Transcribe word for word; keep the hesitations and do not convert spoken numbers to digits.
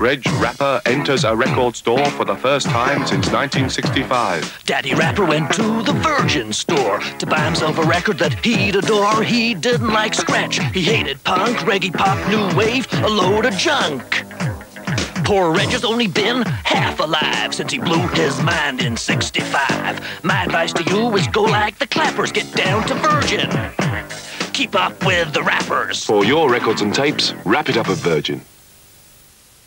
Reg Rapper enters a record store for the first time since nineteen sixty-five. Daddy Rapper went to the Virgin store to buy himself a record that he'd adore. He didn't like scratch, he hated punk, reggae pop, new wave, a load of junk. Poor Reg has only been half alive since he blew his mind in sixty-five. My advice to you is go like the Clappers, get down to Virgin. Keep up with the rappers. For your records and tapes, wrap it up at Virgin.